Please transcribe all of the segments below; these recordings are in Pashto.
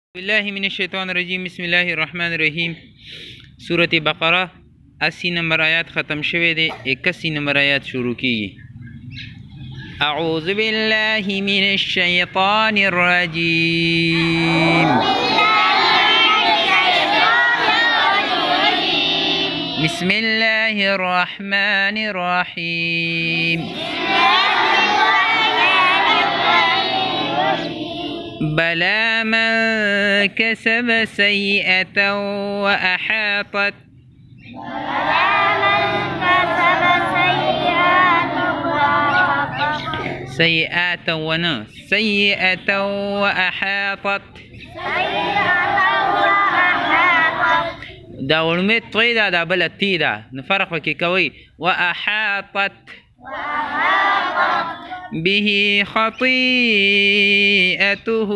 بالله من الشیطان الرجیم. بسم الله الرحمن الرحیم. سورة بقره 80 نمبر آیات ختم شوه ده. 81 نمبر آیات شروع کی. اعوذ بالله من الشیطان الرجیم. بسم الله الرحمن الرحیم. بلى من كسب سيئة وأحاطت سيئة وأحاطت دا ورمت طيدا دا بلتي دا نفرق وكي كوي وأحاطت به خطيئته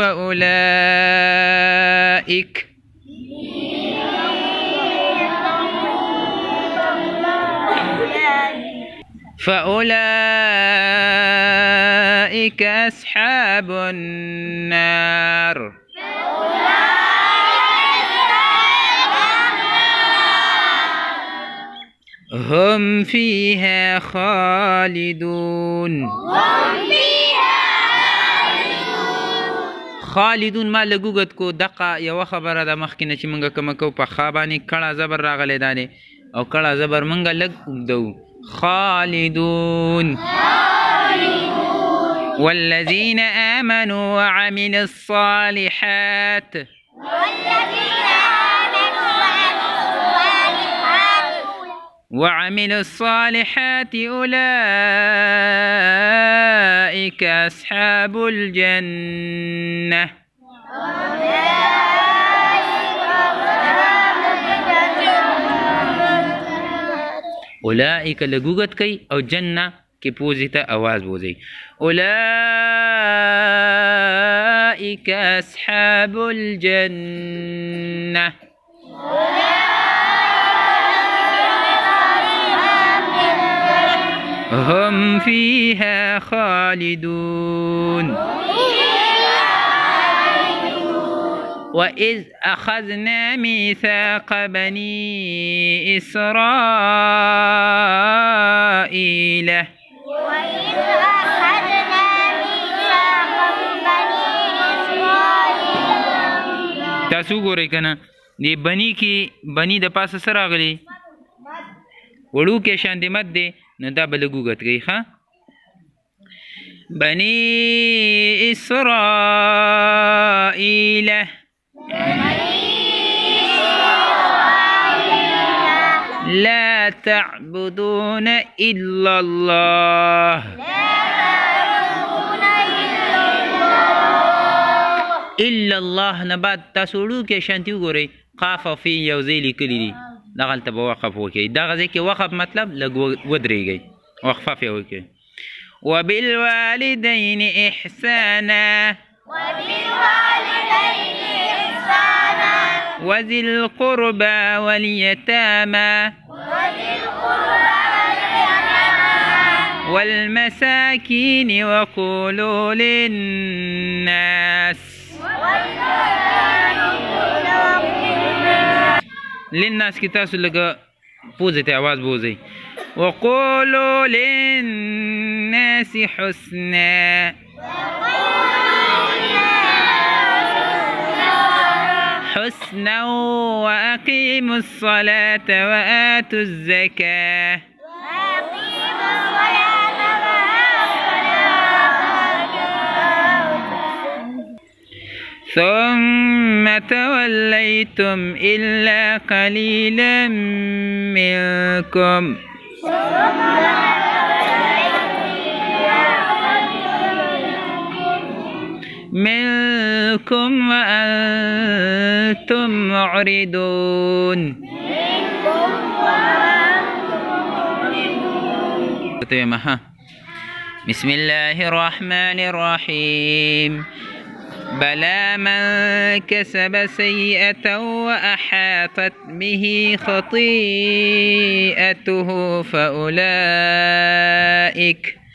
فأولئك أصحاب النار. هم فيها خالدون. خالدون ما لګوګت کو دقه یو خبره د مخکینه چې مونږه کوم کو په خابانی کړه زبر راغلی دانه او کړه زبر مونږه لګ دو خالدون. والذين آمنوا وعملوا الصالحات أولئك أصحاب الجنة. أولئك لغوغت كي أو جنة كي بوزيتا أواز بوزي. أولئك أصحاب الجنة. هم فيها خالدون. وإذ أخذنا ميثاق بني إسرائيل تاسو ګورئ کنه دی بنی کی بنی د پاسه سره راغلی وړو کې شان دی مد دی نو دا بلګوګت گئی ښا. بني إسرائيل لا تعبدون إلا الله إلا الله نبات تاسوړو کې شانتی وګورئ قاف فی یو ځای لیکلی دی دغلته به وقف وکړئ. دغه ځای کې وقف مطلب لږ ودرېږئ وقفه پې وکړئ. وبالوالدين إحسانا وذي القربى واليتامى والمساكين وقولوا للناس للناس کی تاسو لگا پوزه ته आवाज بوزي. وقولوا للناس حسنا وأقيموا الصلاة وآتوا الزكاة ثم توليتم إلا قليلا منكم وأنتم معرضون. بسم الله الرحمن الرحيم. بلى من كسب سيئة وأحاطت به خطيئته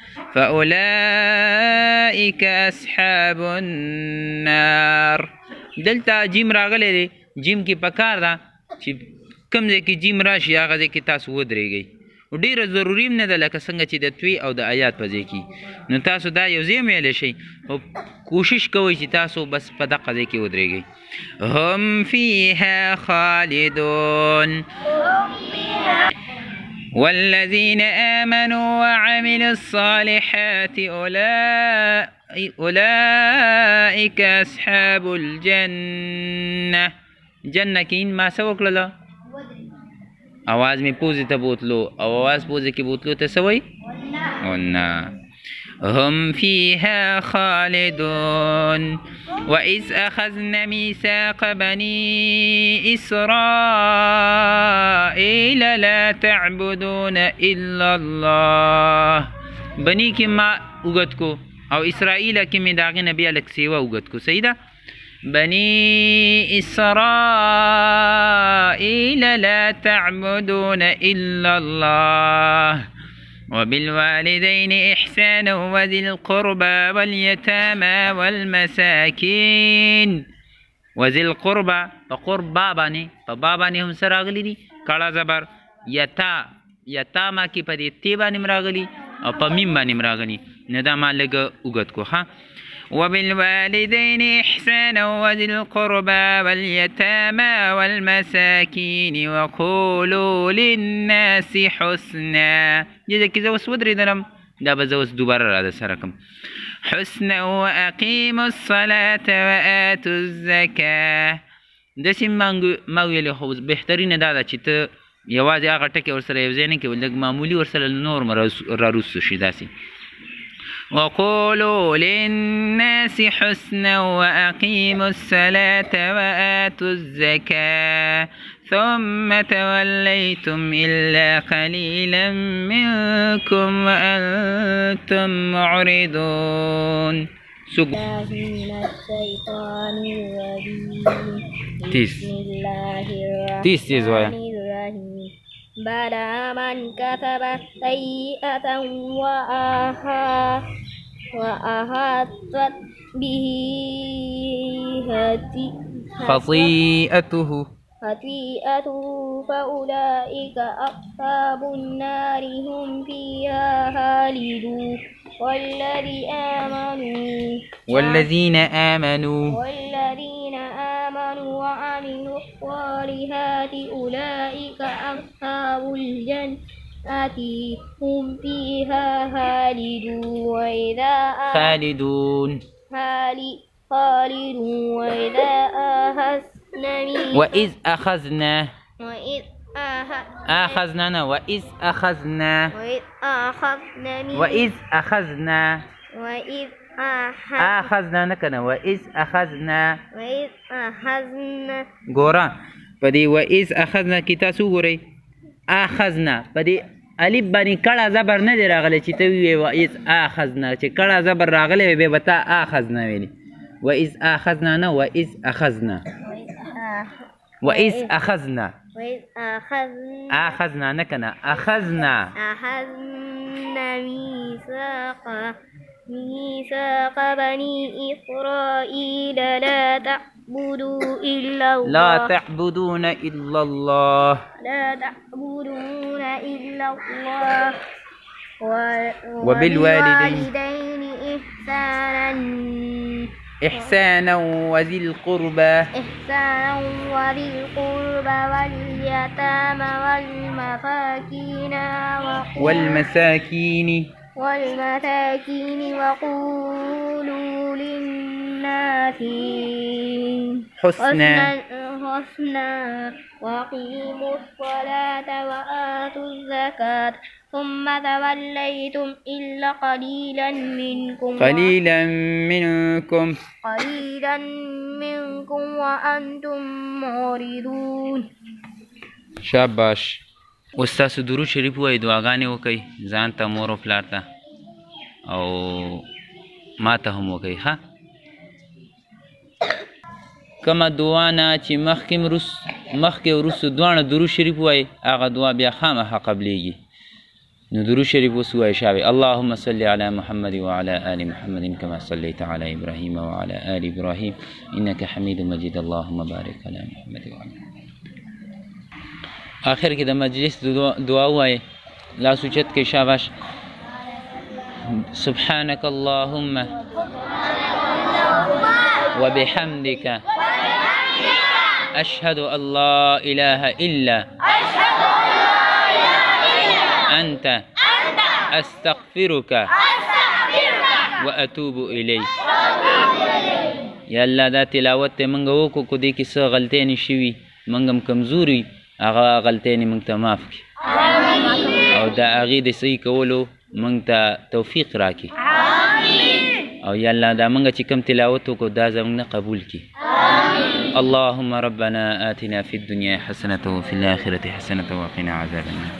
فأولئك أصحاب النار دلته جیم راغلی دی جیم کې پکار ده چې کوم ځای کې جیم راشي هغه ځای کې تاسو ودرېږئ ډېره ضروري هم نه ده لکه څنګه چې د توی او د آیات په ځای کې نو تاسو دا یو ځای ویلی شئ خو کوشش کوئ چې تاسو بس په دغه ځای کې ودرېږئ هم فیها خالدون والذین آمنوا وعملوا الصالحات اولئک اصحاب الجنة جنة کې ما څه وکړله आवाज में पूजे ته بوتلو او आवाज पूजे کې بوتلو ته سوي ونا هم فيها خالدون وإذ أخذنا ميثاق بني إسرائيل لا تعبدون إلا الله بني کې ما وګت کو او اسرائیل کې می داغه نبی الک سیوا وګت کو سیدا بني إسرائيل لا تعبدون إلا الله وبالوالدين إحسانا وذي القربى واليتامى والمساكين وذي القربى فقربى باني فباباني هم سراغلي دي کړه زبر یتاما کې په دې تی باندې مراغلي او په میم باندې مراغلي نه دا ما لګ وګت کو ها وبالوالدين إحسانا وذي القربى واليتامى والمساكين وقولوا للناس حسنا جدا كذا وسودري دلم دا بزوس دوباره را ده سرکم حسنا وأقيموا الصلاة وآتوا الزكاة داسې ما ویلې خو بهترینه دا ده چې ته یوازې هغه ټکې ورسره یو ځای نه کې لږ معمولي ورسره نور راروسو شي داسې وقولوا للناس حسنا وأقيموا الصلاة وآتوا الزكاة ثم توليتم إلا قليلا منكم وأنتم معرضون من الشيطان الرجيم بسم الله الرحمن الرحيم بلى من كسب سيئة وأحاطت به خطيئته فأولئك أصحاب النار هم فيها خالدون والذين آمنوا وعملوا الصالحات أولئك أصحاب الجنة هم فيها خالدون وإذ أخذنا ګورا پدې وإذ أخذنا کی تاسو ګورئ أخذنا پدې الف باندې کړه زبر نه دی راغلی چې ته وی وإذ أخذنا چې کړه زبر راغلی به بتا أخذنا ویلي وإذ أخذنا نه وإذ أخذنا نه کنه أخذنا ميثاق بني إسرائيل لا تعبدون إلا الله وبالوالدين إحسانا وذي القربى والمساكين وقولوا للناس حسنا وأقيموا الصلاة وآتوا الزكاة ثم توليتم إلا قليلا منكم وأنتم معرضون. شاباش. استاسو درود شریف وای دعاګانې وکئ ځان ته مور او پلار ته او ما ته هم وکئ ښه کومه دعا نه چې مخکې وروستو دواړه درود شریف وای هغه دعا بیا خامخا قبلیږي نو درود شریف اوس ووایه شابه اللهم صل علی محمد وعلى آل محمد كما صليت على إبراهيم وعلى آل إبراهيم إنك حميد مجيد اللهم بارك على محمد وعلى آخر کې د مجلس دعا ووایه لاس اوچت کې شاباش سبحانك اللهم وبحمدك أشهد أن لا إله إلا أنت أستغفرك وأتوب إليك یا الله دا تلاوت ته منګه وکړو کو دې کې څه غلطۍ شوي منګ هم کمزوري هغه غلطۍ منګ ته معاف کړي او دا هغې د صحیح کولو منګ ته توفیق راکړي او یا الله دا منګه چې کوم تلاوت وکړو دا زموږ نه قبول کړي اللهم ربنا آتنا في الدنيا حسنة وفي الآخرة حسنة وقنا عذاب النار